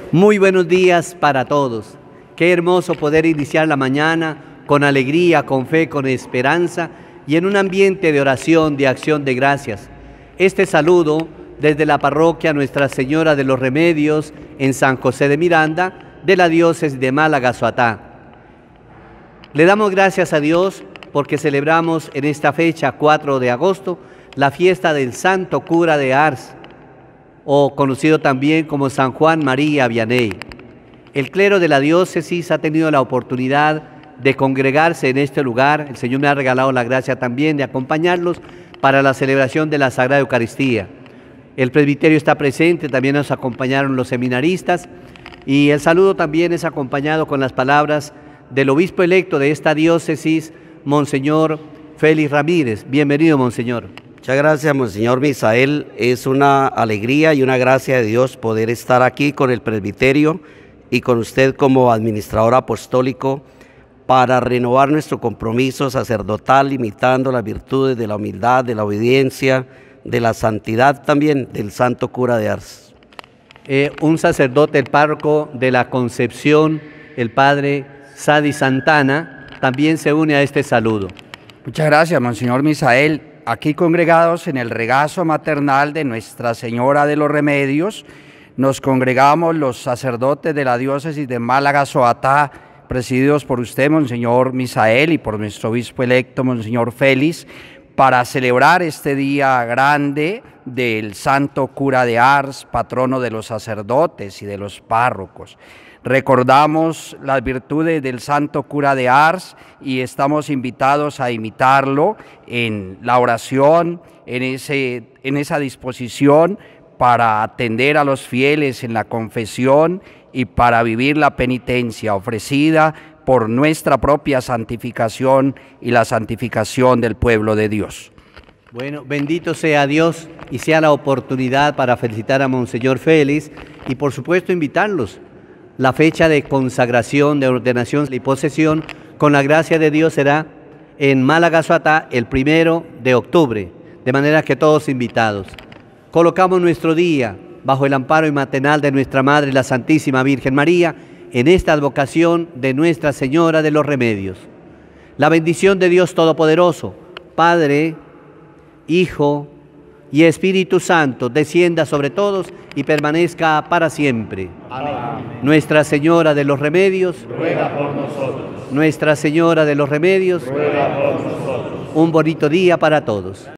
Muy buenos días para todos. Qué hermoso poder iniciar la mañana con alegría, con fe, con esperanza y en un ambiente de oración, de acción de gracias. Este saludo desde la parroquia Nuestra Señora de los Remedios en San José de Miranda de la diócesis de Málaga, Soatá. Le damos gracias a Dios porque celebramos en esta fecha, 4 de agosto, la fiesta del Santo Cura de Ars, o conocido también como San Juan María Vianney. El clero de la diócesis ha tenido la oportunidad de congregarse en este lugar. El Señor me ha regalado la gracia también de acompañarlos para la celebración de la Sagrada Eucaristía. El presbiterio está presente, también nos acompañaron los seminaristas y el saludo también es acompañado con las palabras del obispo electo de esta diócesis, Monseñor Félix Ramírez. Bienvenido, Monseñor. Muchas gracias, Monseñor Misael. Es una alegría y una gracia de Dios poder estar aquí con el presbiterio y con usted como administrador apostólico para renovar nuestro compromiso sacerdotal, imitando las virtudes de la humildad, de la obediencia, de la santidad también del Santo Cura de Ars. Un sacerdote, el párroco de la Concepción, el padre Sadi Santana, también se une a este saludo. Muchas gracias, Monseñor Misael. Aquí congregados en el regazo maternal de Nuestra Señora de los Remedios, nos congregamos los sacerdotes de la diócesis de Málaga, Soatá, presididos por usted, Monseñor Misael, y por nuestro obispo electo, Monseñor Félix, para celebrar este día grande del Santo Cura de Ars, patrono de los sacerdotes y de los párrocos. Recordamos las virtudes del Santo Cura de Ars y estamos invitados a imitarlo en la oración, en esa disposición para atender a los fieles en la confesión y para vivir la penitencia ofrecida por nuestra propia santificación y la santificación del pueblo de Dios. Bueno, bendito sea Dios y sea la oportunidad para felicitar a Monseñor Félix y por supuesto invitarlos. La fecha de consagración, de ordenación y posesión, con la gracia de Dios, será en Málaga, Soatá, el 1 de octubre, de manera que todos invitados. Colocamos nuestro día bajo el amparo y maternal de nuestra Madre, la Santísima Virgen María, en esta advocación de Nuestra Señora de los Remedios. La bendición de Dios Todopoderoso, Padre, Hijo y Espíritu Santo, descienda sobre todos y permanezca para siempre. Amén. Nuestra Señora de los Remedios, ruega por nosotros. Nuestra Señora de los Remedios, Ruega por nosotros. un bonito día para todos.